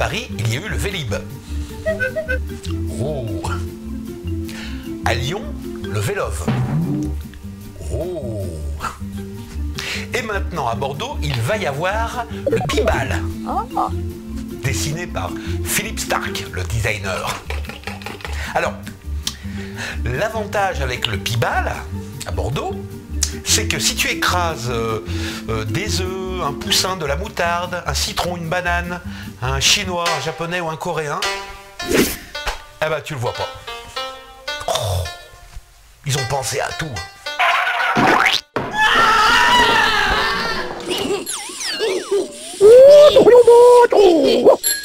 Paris, il y a eu le Vélib. Oh. À Lyon, le Vélove. Oh. Et maintenant, à Bordeaux, il va y avoir le Pibal. Dessiné par Philippe Starck, le designer. Alors, l'avantage avec le Pibal, à Bordeaux, c'est que si tu écrases des œufs, un poussin, de la moutarde, un citron, une banane, un chinois, un japonais ou un coréen, eh ben tu le vois pas. Oh, ils ont pensé à tout. Oh,